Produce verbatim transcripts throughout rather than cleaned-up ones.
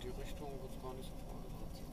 die Richtung wird es gar nicht so voll sein.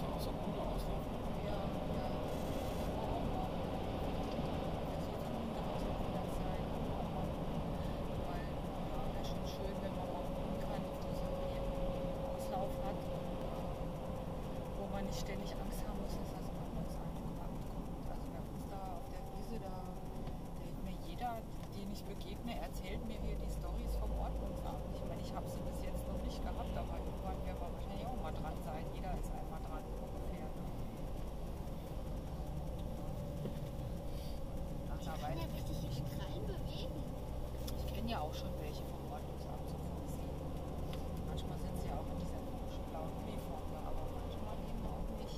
ja auch so ein Hundeauslauf. Ja, ja. Aber auch noch. Das wird ein Hundeauslauf sein. Aber, weil, ja, wäre schon schön, wenn man mal gucken kann, ob du so einen Auslauf hat, wo man nicht ständig Angst haben muss, dass das anders angepackt kommt. Also bei uns da auf der Wiese, da erzählt mir jeder, den ich begegne, erzählt mir hier die Storys vom Ordnungsamt. Ich meine, ich habe sie bis jetzt noch nicht gehabt, aber irgendwann werden wir wahrscheinlich auch mal dran sein. Jeder ist einmal dran, ungefähr. Ne? Nach einer Kann Weile ja richtig ihre Krallen bewegen. Ich kenne ja auch schon welche vom Ordnungsamt so vom Sehen. Manchmal sind sie ja auch in dieser komischen blauen Uniform da, aber manchmal eben auch nicht.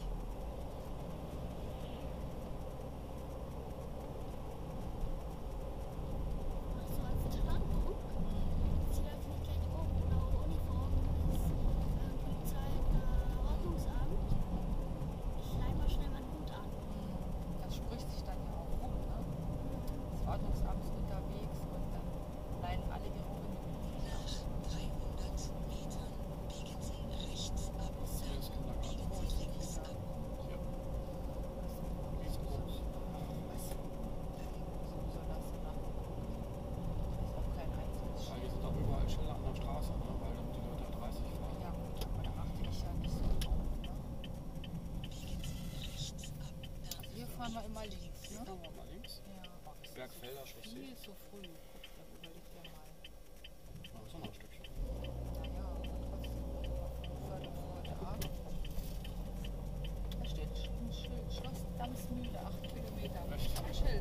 Ach so, als Tarnung. Sie läuft nicht gleich oben. Blaue Uniform ist äh, Polizei, äh, Ordnungsamt. Ich leih mal schnell meinen Hut an. Das spricht sich dann ja auch rum, ne? Das Ordnungsamt ist unterwegs und dann leihen alle ihre Hunde sich ab. dreihundert Metern biegen Sie rechts ab. Hier ist Kindergarten. Wo ist die Kita? Hier. Was Ist groß. wo soll das denn nachgucken? Das ist auch kein einziges Weil Schild. hier sind auch überall Schilder an der Straße, ne? Weil dann die Leute dreißig fahren. Ja gut, aber da achte ich ja nicht so drauf, ne? Biegen Sie rechts ab. Also hier fahren wir immer links, Hier ne? fahren wir mal links. Ja, aber es ist Bergfelder so Chaussee. viel zu früh. Guck, da überlegt ja mal. Ja, das ist auch noch ein Stückchen. Naja, aber trotzdem. Viertel vor der Abend. Da steht ein Schild. Schloss Damsmühle, acht Kilometer. Echt? Ein Schild.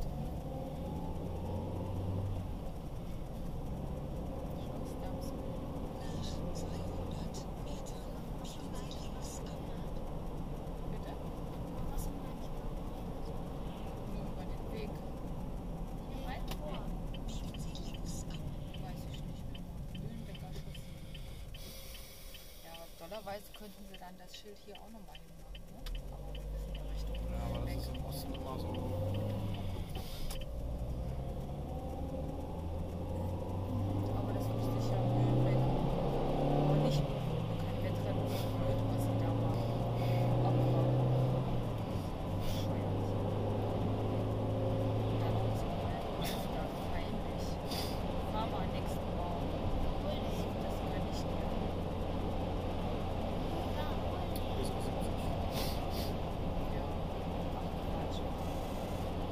Schloss Damsmühle. Nach zweihundert Metern biegen Sie links ab. Bitte? Was sind eigentlich Nur über den Weg. Hier rein vor. Biegen Sie links ab. Weiß ich nicht mehr. Mühlenbecker Chaussee. Ja, dollerweise könnten sie dann das Schild hier auch nochmal hinmachen, ne? Aber wir müssen ja Richtung Ja, aber das weg. ist im Osten immer so. Aber das wusste ich ja Mühlenbeck. Aber nicht, kein Wettrennen, so blöd, was sie da machen. Aber bescheuert. Und dann auch so mal da heimlich. Fahr mal nächsten Morgen. Das kann ich dir. Bis auf siebzig. Ja, ach Quatsch.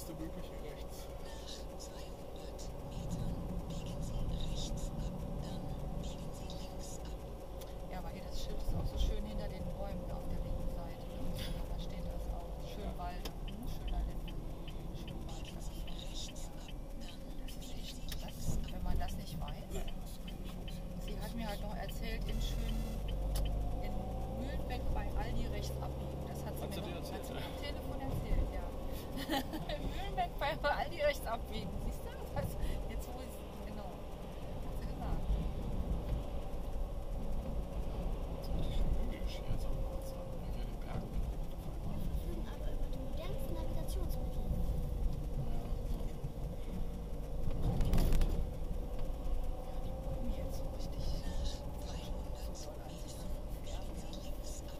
Nächste mögliche rechts. Nach zweihundert Metern biegen Sie rechts ab, dann biegen Sie links ab. Ja, aber hier das Schild ist auch so schön hinter den Bäumen auf der linken Seite. Da steht das auch. Schön Wald. Hm, schöner Linde. Schön Wald. Biegen Sie rechts ab, dann Das ist biegen echt Sie das, links ab. wenn man das nicht weiß. Nein, das ist keine Chance. Sie hat mir halt noch erzählt, in schön in Mühlenbeck bei Aldi rechts abbiegen. Das hat sie Hat mir sie noch dir erzählt? hat sie mir am Telefon erzählt, ja. In Mühlenbeck bei Aldi rechts abbiegen. Siehst du? Das, jetzt wo ich genau. Hat sie gesagt. Das ist richtig schön hügelig hier jetzt am Ortstag. Hier in den Bergen. Wir verfügen aber über die modernsten Navigationsmittel. Ja, Die Bäume jetzt so richtig. Nach zweihundert Metern biegen Sie links ab.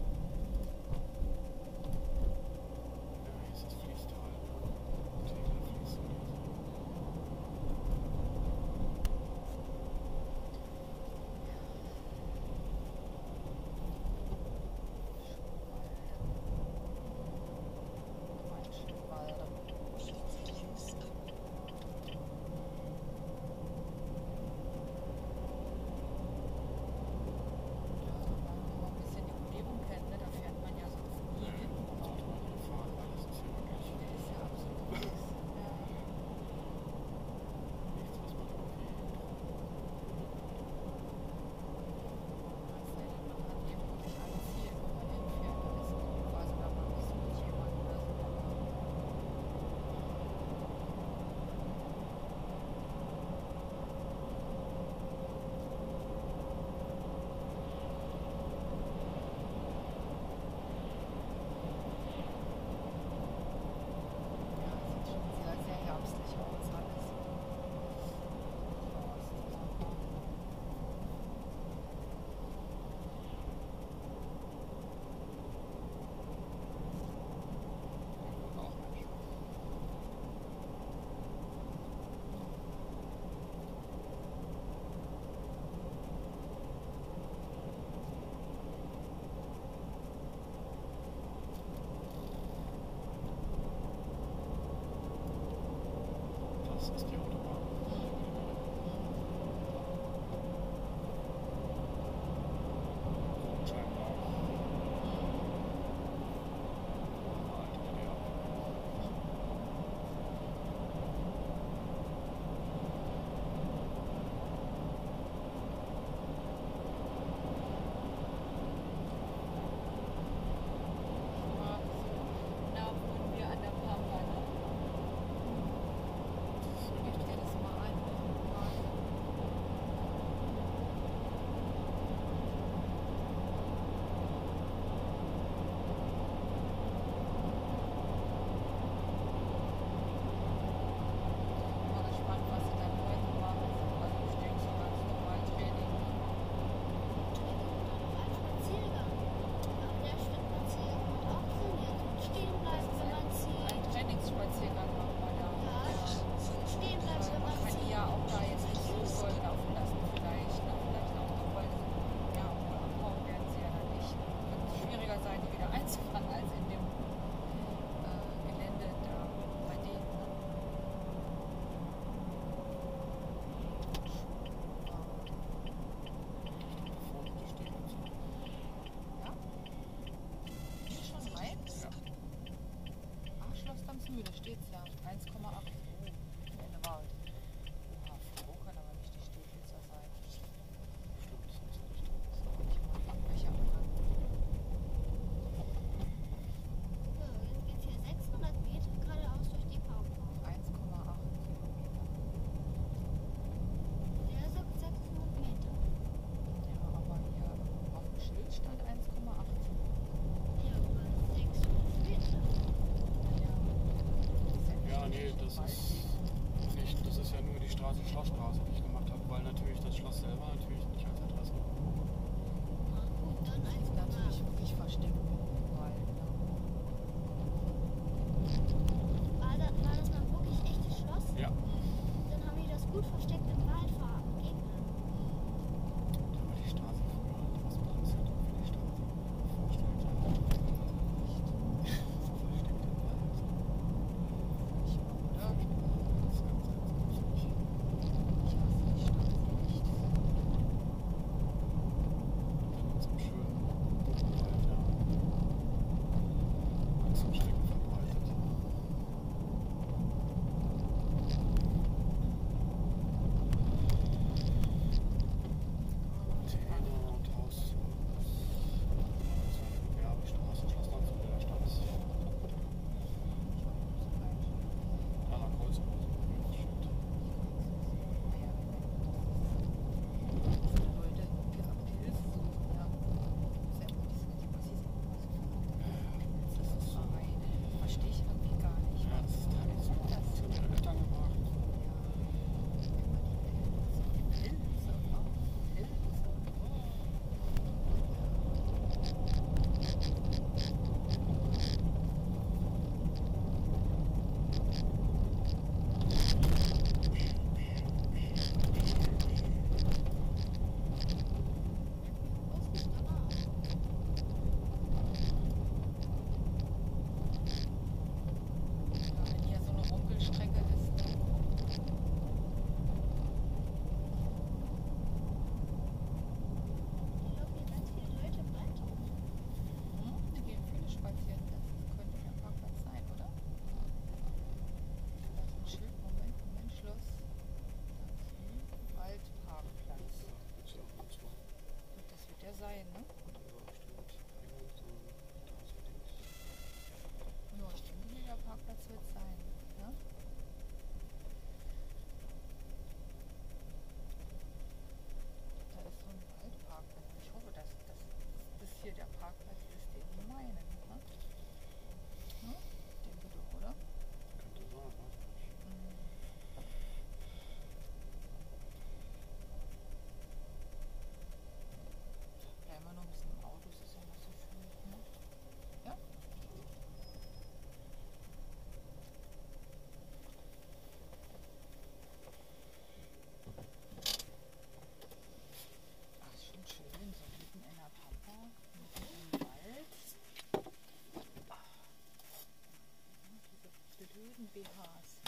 ja, hier ist das Fließtal. Tegel fließt. Schönwalde. Biegen Sie links ab. Ja, wenn man ein bisschen die Umgebung kennt, ne, da fährt man ja sonst nie hin. Sollte man hier fahren, weil das ist hier wirklich Der ist ja absolut nichts. Ja. nichts, was man irgendwie Es sei denn, man hat eben wirklich ein Ziel, wo man hinfährt. Da ist quasi, wenn man nicht so mit jemandem oder so. Ja, sieht schon sehr, sehr herbstlich aus alles. auch Mensch. Das ist die Autobahn. Scheinbar. Alte D D R. Ja, so nah wohnen wir an der Pampa, ne? Gebt ihr das mal ein. Ich bin mal gespannt, was sie dann heute machen. Also ich denke so ganz normal Training. Training oder noch ein Spaziergang. Aber der Schrittspaziergang macht auch Sinn. Jetzt und stehen bleiben, wenn man Ein zieht. Trainingsspaziergang machen wir da. Ja, stehen bleiben, Also wenn man man kann die zieht. ja auch da jetzt nicht so voll laufen lassen vielleicht. Ne? Vielleicht auch noch, weil ja, ohne abhauen werden sie ja dann nicht. Wird es schwieriger sein, die wieder einzufangen als in dem äh, Gelände da bei denen. Ne? Vorne die Stiege zu. Ja? Hier schon rein? Ja. Ach, Schloss Damsmühle steht's ja. eins Komma acht. Oh, Ende Wald. Oha, froh kann aber nicht die Stehfilzer sein. Stimmt, das muss nicht drin sein. Ich mag Abbecher an. So, jetzt geht's hier sechshundert Meter geradeaus durch die Pampa. eins Komma acht Kilometer. Der sagt sechshundert Meter. Ja, aber hier auf dem Schild stand eins Komma acht. Ja, aber sechshundert Meter. Ja. Ja, nee, das ist nicht, das ist ja nur die Straße, Schlossstraße, die ich gemacht habe, weil natürlich das Schloss selber natürlich nicht als Adresse. Na gut, dann Das ist eins Komma natürlich acht. wirklich versteckt im Wald. Ne? War das, war das dann wirklich echtes Schloss? Ja. Dann haben die das gut versteckt im Wald vergeben. Aber die Straße früher, was man sich halt für die Straße vorstellt, ja. Nicht so versteckt im Wald. Regenb Hs.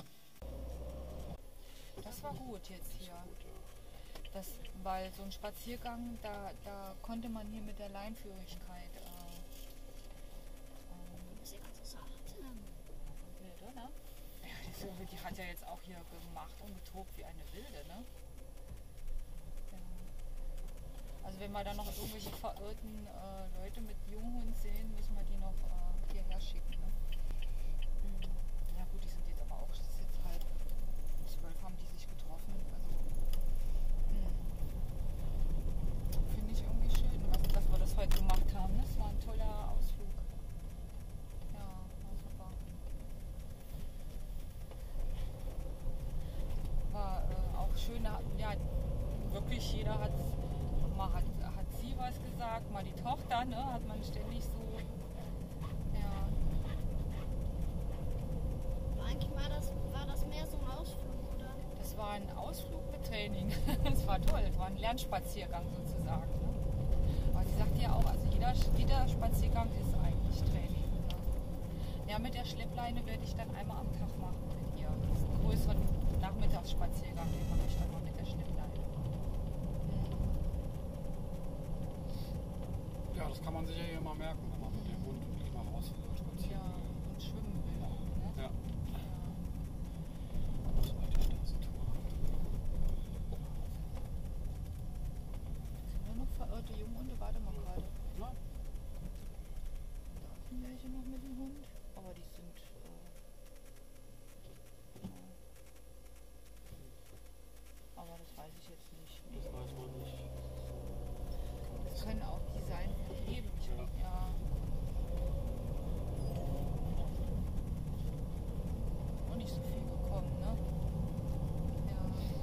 Das war gut jetzt hier. Gut, ja. Das, weil so ein Spaziergang, da, da konnte man hier mit der Leinführigkeit äh, Das ist ja interessant. Wilde, ne? Ja, die, so, die hat ja jetzt auch hier gemacht und getobt wie eine Wilde, ne? Ja. Also wenn wir dann noch irgendwelche verirrten äh, Leute mit Junghund sehen, müssen wir die noch äh, hierher schicken, ne? Mhm. Ja gut, die sind jetzt aber auch, es ist jetzt halb zwölf, haben die sich getroffen, also mhm. Finde ich irgendwie schön, was, dass wir das heute gemacht haben, ne? Das war ein toller Ausflug. Ja, war super. War äh, auch schön, da hatten ja wirklich jeder hat, mal hat, hat sie was gesagt, mal die Tochter, ne, hat man ständig so, ja, Aber eigentlich war das, war das mehr so ein Ausflug, oder? das war ein Ausflug mit Training. Das war toll, das war ein Lernspaziergang sozusagen. Ne? Aber sie sagte ja auch, also jeder, jeder Spaziergang ist eigentlich Training. Ne? Ja, mit der Schleppleine werde ich dann einmal am Tag machen mit ihr. Das ist ein größeren Nachmittagsspaziergang, den mache ich dann mal mit der Schleppleine. Ja, das kann man sich ja hier mal merken, wenn man mit dem Hund wirklich mal raus will und Ja, spazieren. und schwimmen will. Ne? Ja. Ja. Das war die Straßentour. Sind nur noch verirrte Junghunde? Warte mal gerade. Ja. Da sind welche noch mit dem Hund. Aber die sind. Äh, ja. Aber das weiß ich jetzt nicht. Das weiß man nicht. Das können auch die sein von eben. Ich, Ja. ja. Auch nicht so viel gekommen, ne? Ja.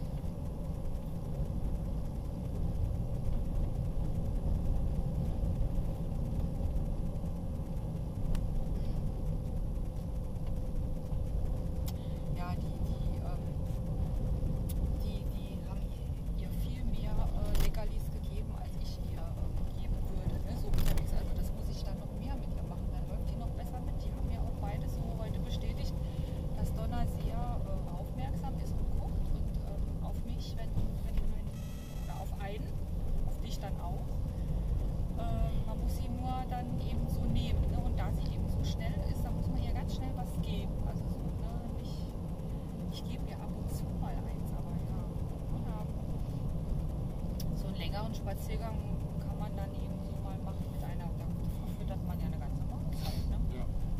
Ja, die, die, ähm, die, die haben ihr, ihr viel mehr äh, Leckerlis gegeben, als ich ihr ähm, geben würde. Ne? So unterwegs. Also das muss ich dann noch mehr mit ihr machen. Dann läuft die noch besser mit. Die haben ja auch beide so heute bestätigt, dass Donna sehr äh, aufmerksam ist und guckt und ähm, auf mich, wenn, wenn, wenn oder auf einen, auf dich dann auch. Ähm, man muss sie nur dann eben so nehmen. Ne? Und da sie eben so schnell ist, da muss man ihr ganz schnell was geben. Also so, ne? Nicht, ich gebe ihr ab und zu mal eins, aber ja. ja. So einen längeren Spaziergang kann man dann eben so mal machen mit einer, da verfüttert man ja eine ganze Mahlzeit. Ne? Ja.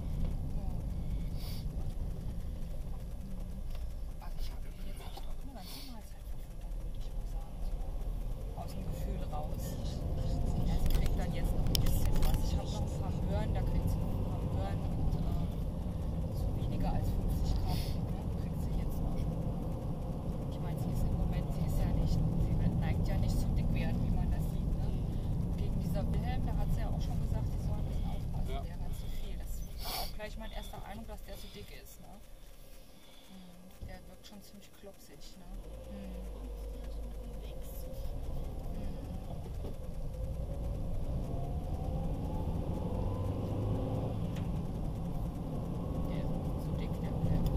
Also ich habe ihr jetzt echt auch eine ganze Mahlzeit verfüttert, würde ich mal sagen. So aus dem Gefühl raus. Ja, sie kriegt dann jetzt noch ein bisschen was. Ich habe noch ein paar Möhren, da kriegt sie noch ein paar Möhren und äh, so weniger als fünfzig Gramm ne, kriegt sie jetzt noch. Ich meine, sie ist im Moment, sie ist ja nicht, sie neigt ja nicht zum Dickwerden, wie man das sieht. Ne? Gegen dieser Wilhelm, da hat sie ja auch schon gesagt, sie soll ein bisschen aufpassen, Ja. der hat zu viel. Das war auch gleich mein erster Eindruck, dass der zu dick ist. Ne? Hm, Der wirkt schon ziemlich klopsig. Ne? Hm. Und der so wächst. Der ist zu dick, der Wilhelm.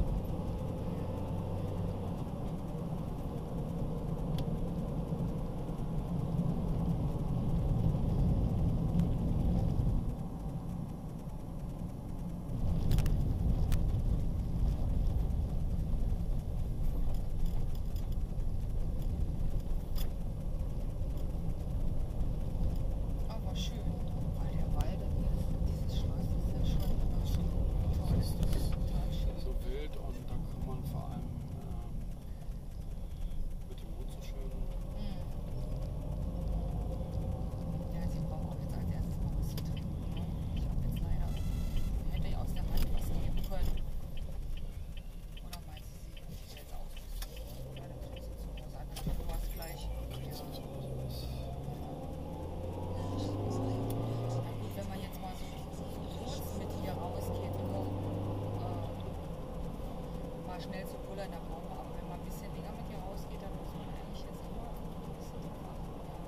Aber schön, weil der Wald, dieses Schloss ist ja schon, schon toll. Das ist Total schön. so wild und da kann man vor allem ähm, mit dem Hund so schön. Mhm. Ja, sie braucht auch jetzt als erstes mal was zu trinken. Ne? Ich habe jetzt leider, hätte ich aus der Hand was geben können. Oder meinst du, sie kann sich jetzt aussuchen? Oder dann kriegst du zu Hause an. Du hast gleich. Kriegst du Ja. zu Hause was. Na gut, wenn man jetzt mal so, so kurz mit ihr rausgeht, nur äh, mal schnell zu pullern, dann brauchen wir, aber wenn man ein bisschen länger mit ihr rausgeht, dann muss man eigentlich jetzt immer ein bisschen so machen.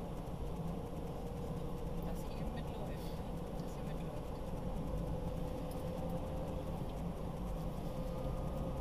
Ja. Dass sie eben mitläuft, ne? Dass sie mitläuft.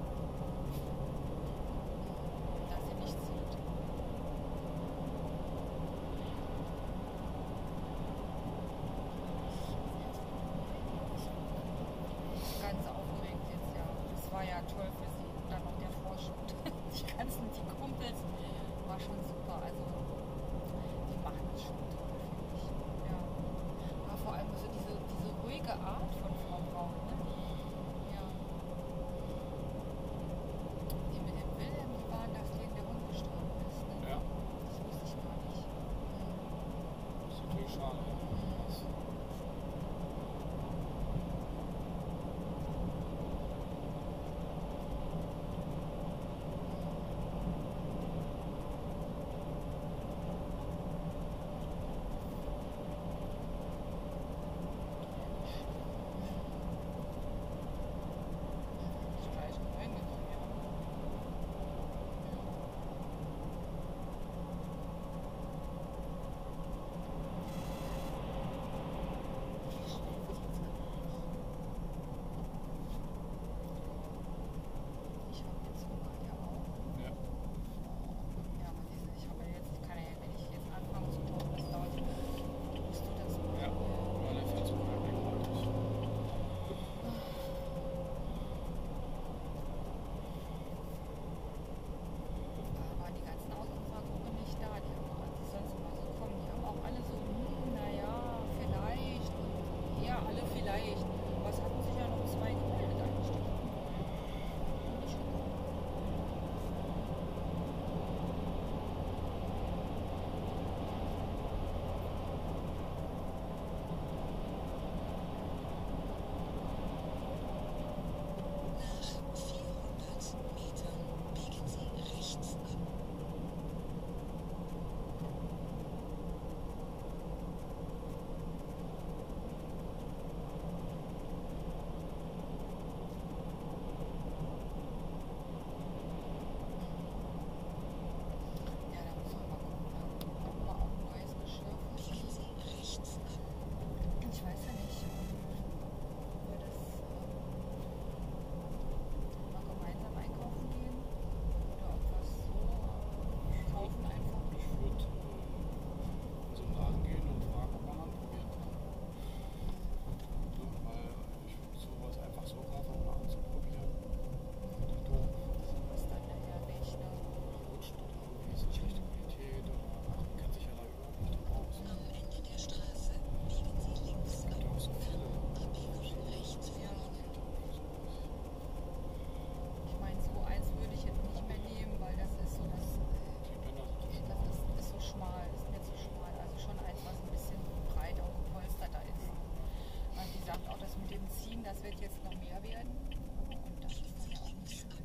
das wird jetzt noch mehr werden. Und das ist dann ja auch nicht schön.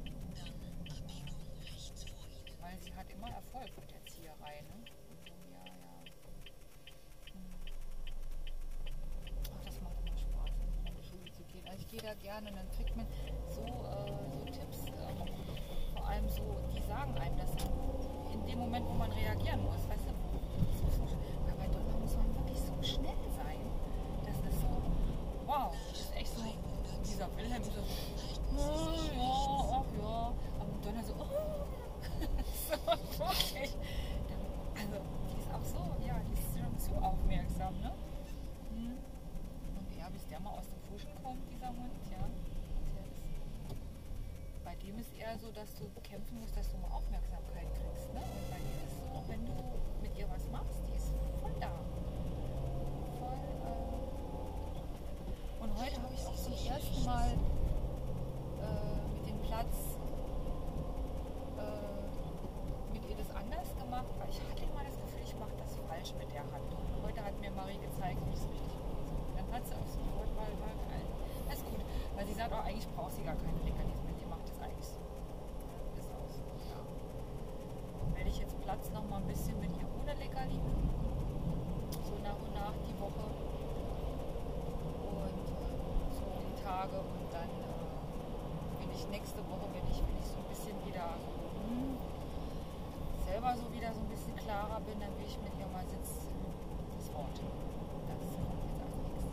Weil sie hat immer Erfolg mit der Zieherei, ne? Und so, ja, ja. Hm. Ach, das macht immer Spaß, in die Schule zu gehen. Also ich gehe da gerne und dann kriegt man so, äh, so Tipps, ähm, vor allem so, die sagen einem das in dem Moment, wo man reagieren muss, weißt du? So, so, aber bei Donner muss man wirklich so schnell sein. Das ist so, wow, das ist echt so, dieser Wilhelm so, oh, ja, ach ja, aber Donner so, oh, so wirklich. Also, die ist auch so, ja, die ist schon zu aufmerksam, ne? Hm. Und ja, bis der mal aus dem Fuschen kommt, dieser Hund, ja. Der ist, bei dem ist eher so, dass du kämpfen musst, dass du mal Aufmerksamkeit kriegst, ne? Und bei ihr ist so, wenn du mit ihr was machst, die ist voll da. Voll, äh und heute habe ich auch zum ersten Mal äh, mit dem Platz äh, mit ihr das anders gemacht, weil ich hatte immer das Gefühl, ich mache das falsch mit der Hand. Und heute hat mir Marie gezeigt, wie ich es richtig lese. Dann hat sie auch sofort mal, mal geil. Das ist gut, weil sie sagt auch, eigentlich braucht sie gar keine Mechanismen, die macht das eigentlich so. Ist auch so, ja. Werde ich jetzt Platz noch mal ein bisschen mit ihr ohne Leckerli üben. So nach und nach die Woche. Und äh, so die Tage. Und dann äh, will ich nächste Woche, wenn ich, wenn ich so ein bisschen wieder so, hm, selber so wieder so ein bisschen klarer bin, dann will ich mit ihr mal sitzen. Das Wort. Das kommt jetzt als nächstes.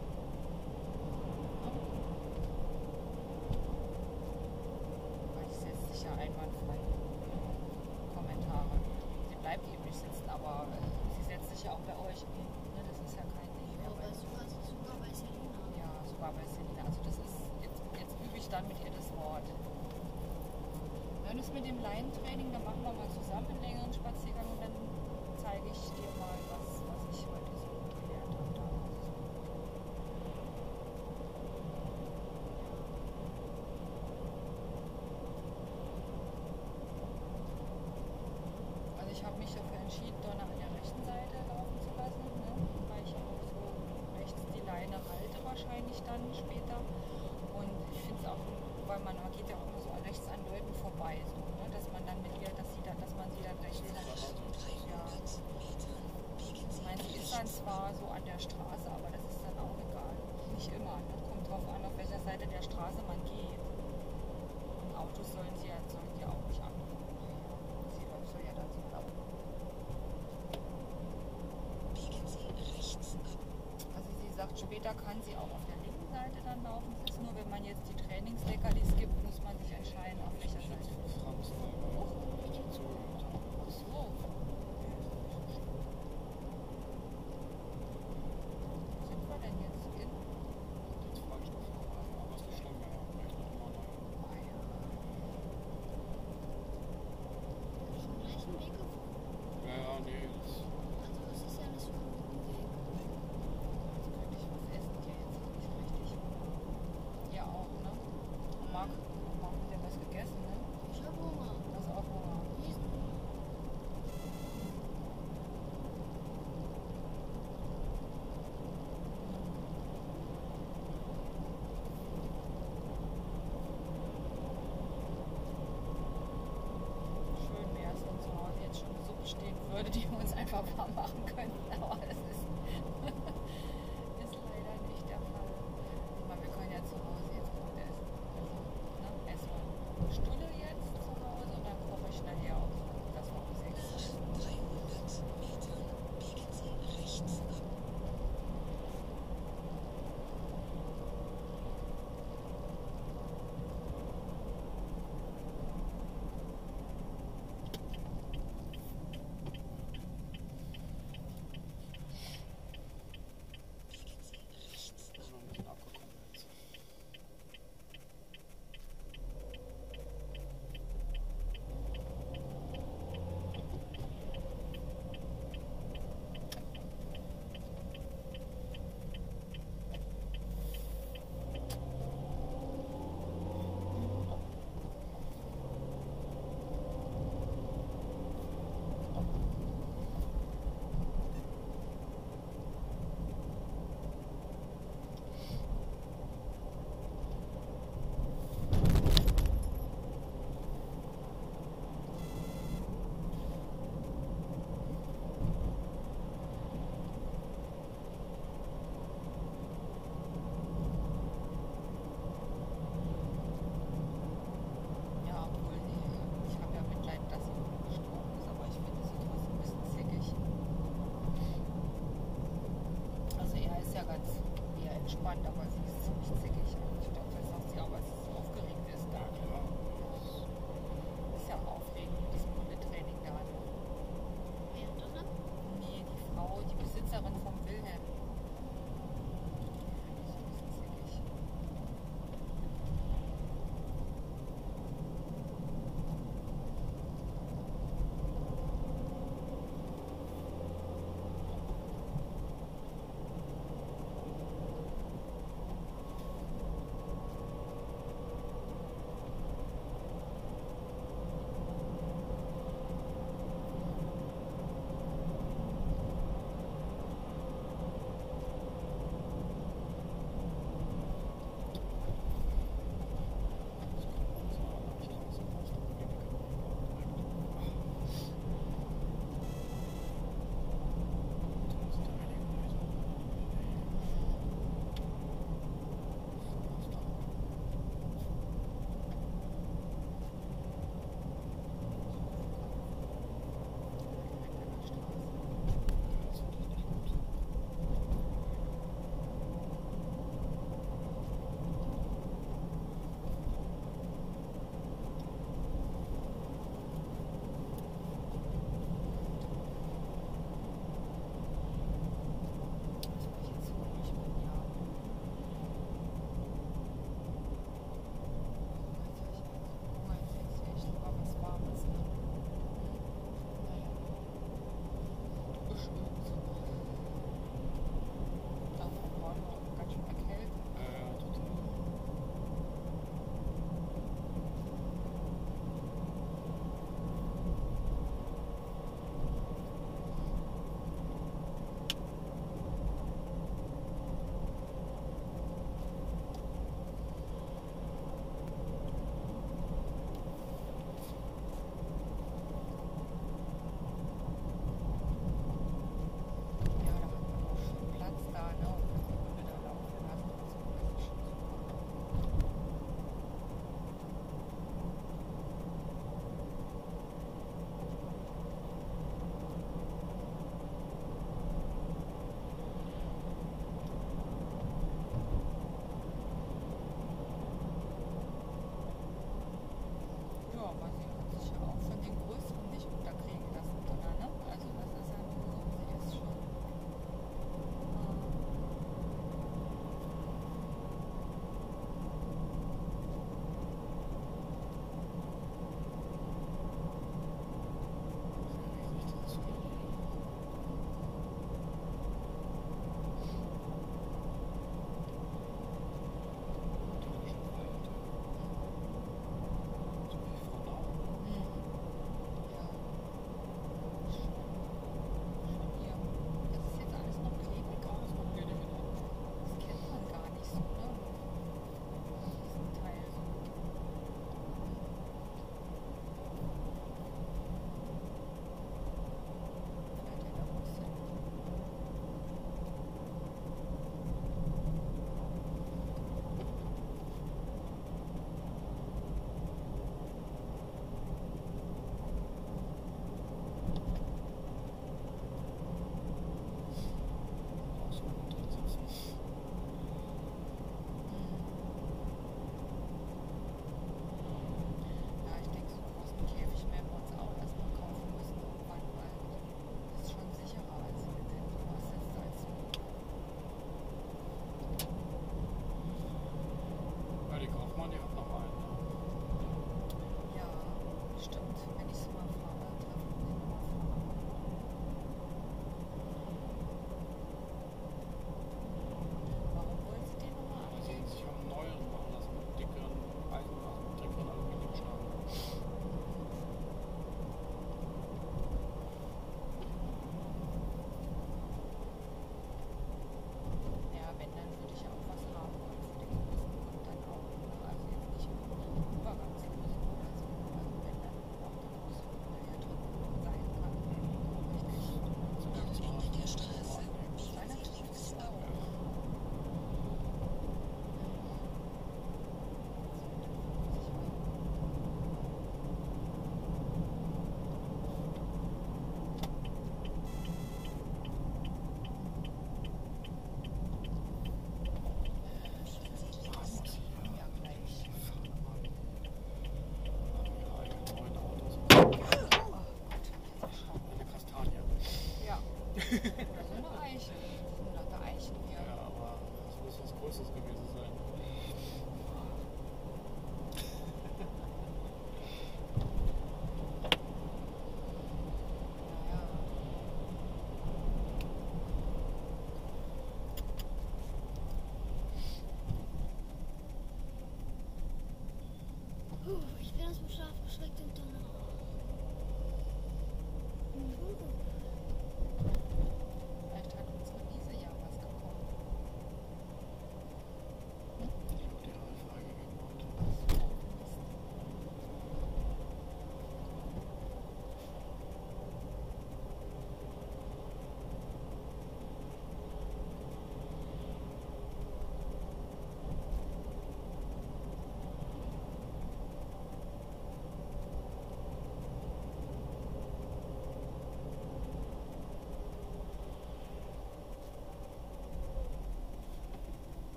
Weil sie setzt sich ja einwandfrei. Kommentare. Sie bleibt eben nicht sitzen, aber äh, sie setzt sich ja auch bei euch. Ne, das ist ja kein Ding mehr. Aber sogar, sogar bei Selina. Ja, sogar bei Selina. Also das ist, jetzt, jetzt übe ich dann mit ihr das Wort. Dann ist mit dem Laientraining, dann machen wir mal zusammen einen längeren Spaziergang und dann zeige ich dir mal, was, was ich heute so gelernt habe. Da. Also ich habe mich dafür entschieden, Donner an der rechten Seite laufen zu lassen, ne? Weil ich auch so rechts die Leine halte wahrscheinlich dann später. Und ich finde es auch, weil man, man geht ja auch immer so rechts an Leuten vorbei, so, ne? Dass man dann mit ihr, dass sie dann, dass man sie dann rechts hat. Ja. Ich meine, sie ist dann zwar so an der Straße, aber das ist dann auch egal. Nicht immer. Ne? Kommt drauf an, auf welcher Seite der Straße man geht. Und Autos sollen sie ja, sollen die auch nicht angucken. Sie soll ja dann so laufen. Also sie sagt, später kann sie auch auf der linken Seite dann laufen. Es ist nur, wenn man jetzt die Trainingsleckerlis gibt, muss man sich entscheiden, auf welcher Seite. Franz, weil ich zugehört habe. Ach so. Wo sind wir denn jetzt in? Jetzt frage ich noch vorbei, aber ist nicht schlimm, ja. Vielleicht noch mal neu. Ah ja. Schon gleich einen Weg gefunden. Ja, ja, nee, das Also es ist ja nicht so ein guter Weg. Jetzt könnte ich was essen hier jetzt nicht richtig. Ihr auch, ne? Marc, Marc hat ja was gegessen, ne? Ich hab Hunger. Das ist auch Hunger. Riesen Hunger. Schön wäre es, wenn zu Hause jetzt schon eine Suppe stehen würde, die wir uns einfach warm machen könnten. Aber das ist, ist leider nicht der Fall. Ich meine, wir können ja zu Hause jetzt gut essen. Also, ne, essen wir Stulle jetzt zu Hause und dann koche ich nachher auch so, dass wir um sechs sind. dreihundert Metern biegen Sie rechts ab.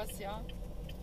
sowas, ja. Hm.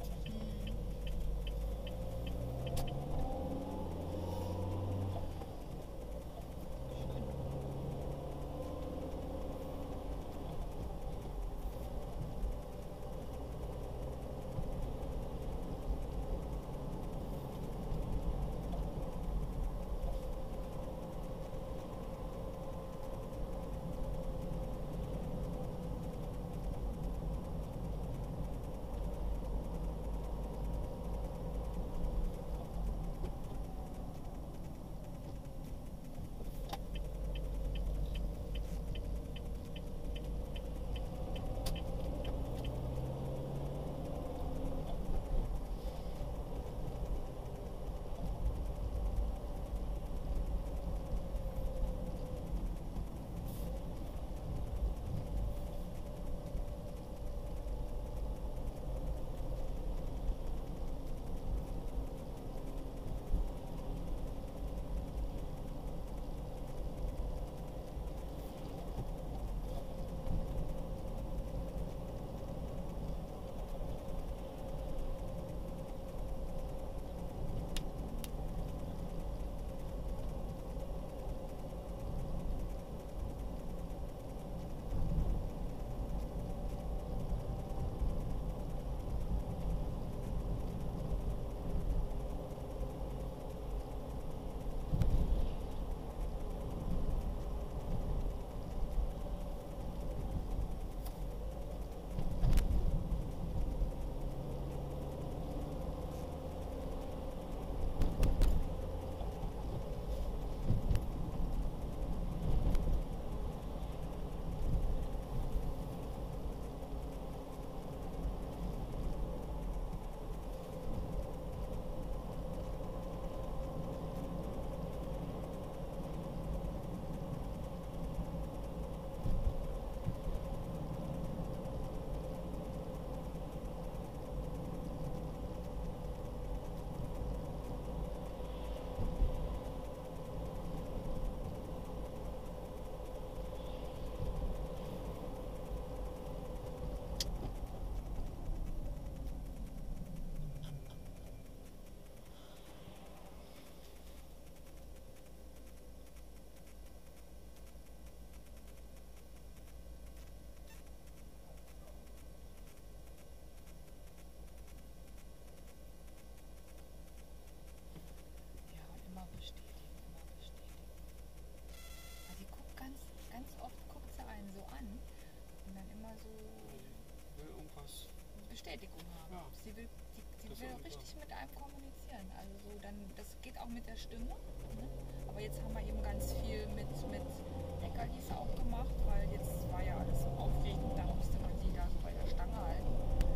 Bestätigung haben. Ja. Sie will, die, die Das will ist richtig mit einem kommunizieren. Also so dann, das geht auch mit der Stimme. Ne? Aber jetzt haben wir eben ganz viel mit, mit Leckerlis auch gemacht, weil jetzt war ja alles so aufregend, da musste man sie da so bei der Stange halten.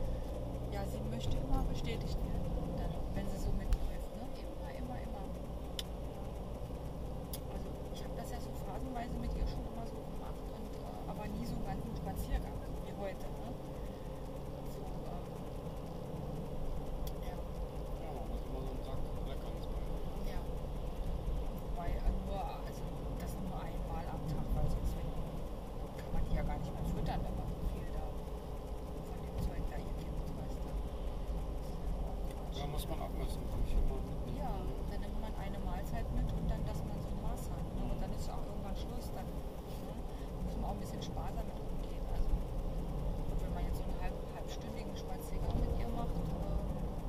Ja, sie möchte immer bestätigt werden, dann, wenn sie so mitläuft. Ne? Immer, immer, immer. Also ich habe das ja so phasenweise mit ihr schon immer so gemacht, und, äh, aber nie so einen ganzen Spaziergang wie heute. Ne? So, ähm, ja. Ja, man muss immer so einen Sack Leckerlis bei. Ja. Wobei äh, nur, also das nur einmal am Tag, weil sonst kann man die ja gar nicht mehr füttern, wenn man so viel da von dem Zeug da ihr gibt, weißt du. Ja, muss man abmessen, kann ich immer mitnehmen. Ja, dann nimmt man eine Mahlzeit mit und dann, dass man so ein Maß hat. Ne? Und dann ist auch irgendwann Schluss. Dann ne? muss man auch ein bisschen sparsam mit umgehen. Also, und wenn man jetzt so einen halb, halbstündigen Spaziergang mit ihr macht, ähm,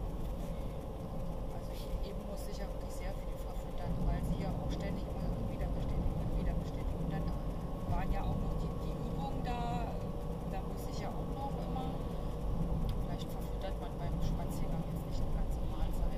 also ich, eben musste ich ja wirklich sehr viel verfüttern, weil sie ja auch ständig immer wieder bestätigt und wieder bestätigt. Und dann waren ja auch noch die, die Übungen da, da musste ich ja auch noch immer. Vielleicht verfüttert man beim Spaziergang jetzt nicht eine ganze Mahlzeit.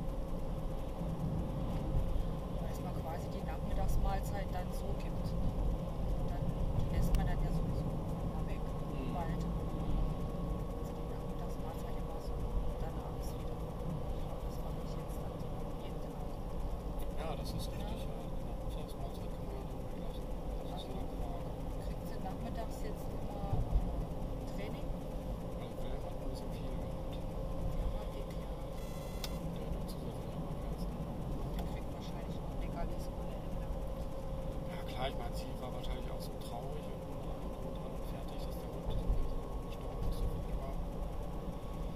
Weil es man quasi die Nachmittagsmahlzeit dann so gibt. Ne? Und dann die lässt man dann ja sowieso mal weg, Mhm. bald. Also die Nachmittagsmahlzeit immer so danach ist wieder. Das mache ich jetzt dann so jeden Tag. Ja, das ist richtig. Ja. Die Nachmittagsmahlzeit kann man ja dann weglassen. Das ist so eine Frage. Kriegt sie nachmittags jetzt immer äh, Training? Also Will hat ein bisschen viel gehabt. Ja, dick, ja. Der hat zusätzlich immer gegessen. Der kriegt wahrscheinlich noch Leckerlis ohne Ende. Ja klar, ich meine, sie war wahrscheinlich auch so traurig und allem drum und dran und fertig, dass der Hund so gestorben ist, so früh war.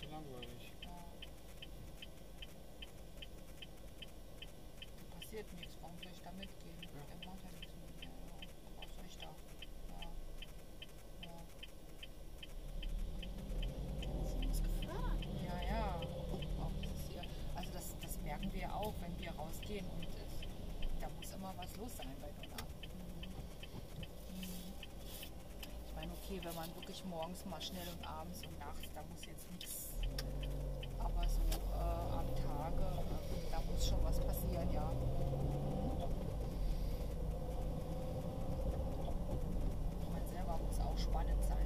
langweilig. Ja. Da passiert nichts, warum soll ich da mitgehen? Ja. Der macht ja nichts mit mir. Ja. Was soll ich da? Ja. Ja. Sie muss gefördert. Ja, ja. Auch das hier. Also das, das merken wir auch, wenn wir rausgehen und es, da muss immer was los sein bei Donna. Ich meine, okay, wenn man wirklich morgens mal schnell und abends und nachts, da muss jetzt nichts, aber so äh, am Tage, äh, da muss schon was passieren, ja. Man selber muss auch spannend sein.